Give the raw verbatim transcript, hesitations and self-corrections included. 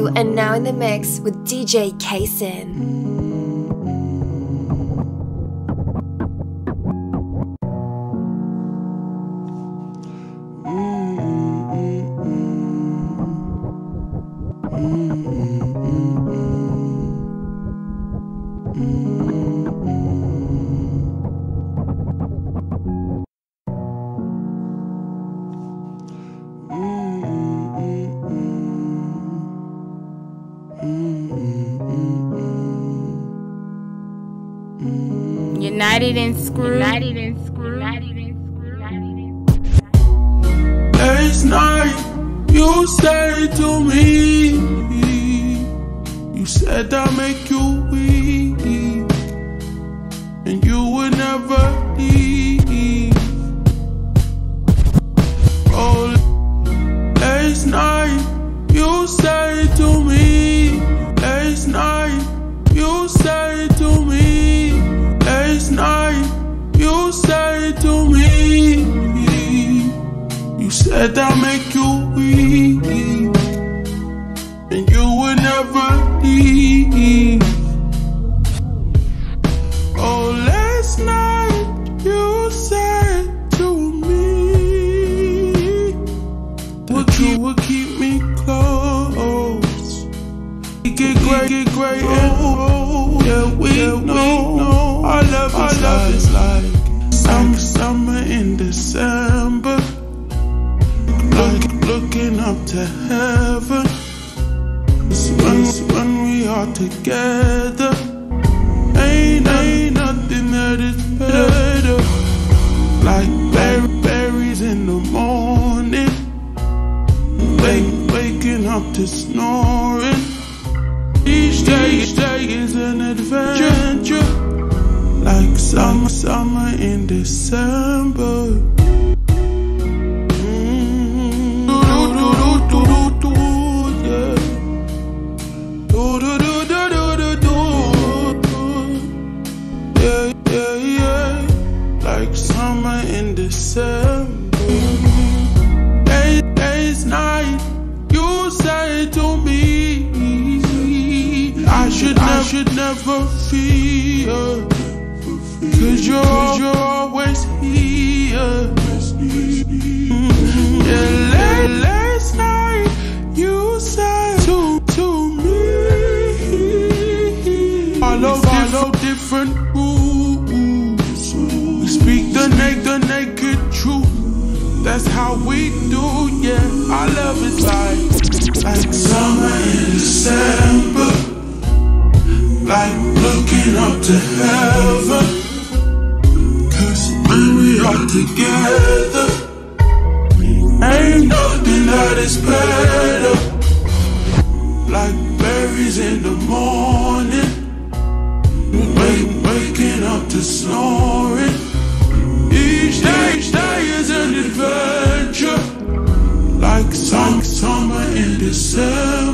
You are now in the mix with D J Kaysin. United and screwed. United and screwed. Last night you said to me, you said I'll make you weak, and you would never leave. Oh, last night you said to me, last night you said to me, last night you said to me, you said I'll make you weak, and you would never leave. Oh, last night you said to me that you would keep me close. Get great, get great, oh, yeah, we yeah, know our love, our love is like summer, summer in December. Look, looking up to heaven. It's when, it's when we are together. Ain't, ain't nothing that is better. Like berry, berries in the morning, Wake, waking up to snoring. Each day, each day is an adventure. Like summer, summer in December. Summer in December. Days, night, you say to me, I should, I should never fear, cause you're, cause you're always here. Mm-hmm. Yeah, last, last night, you said to, to me, follow, follow different rules. Speak the naked, the naked truth. That's how we do, yeah. Our love is like, like summer in December. Like looking up to heaven. Cause when we are together, ain't nothing that is better. Like berries in the morning, wake, waking up to snoring. Each day, each day is an adventure. Like some summer in December.